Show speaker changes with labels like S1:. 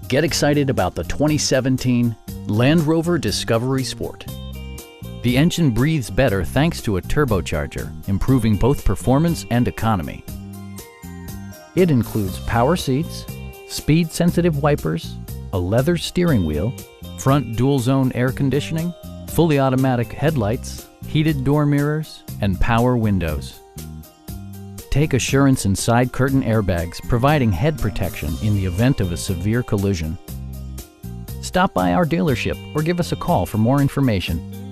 S1: Get excited about the 2017 Land Rover Discovery Sport. The engine breathes better thanks to a turbocharger, improving both performance and economy. It includes power seats, speed-sensitive wipers, a leather steering wheel, front dual-zone air conditioning, fully automatic headlights, heated door mirrors, and power windows. Take assurance in side curtain airbags, providing head protection in the event of a severe collision. Stop by our dealership or give us a call for more information.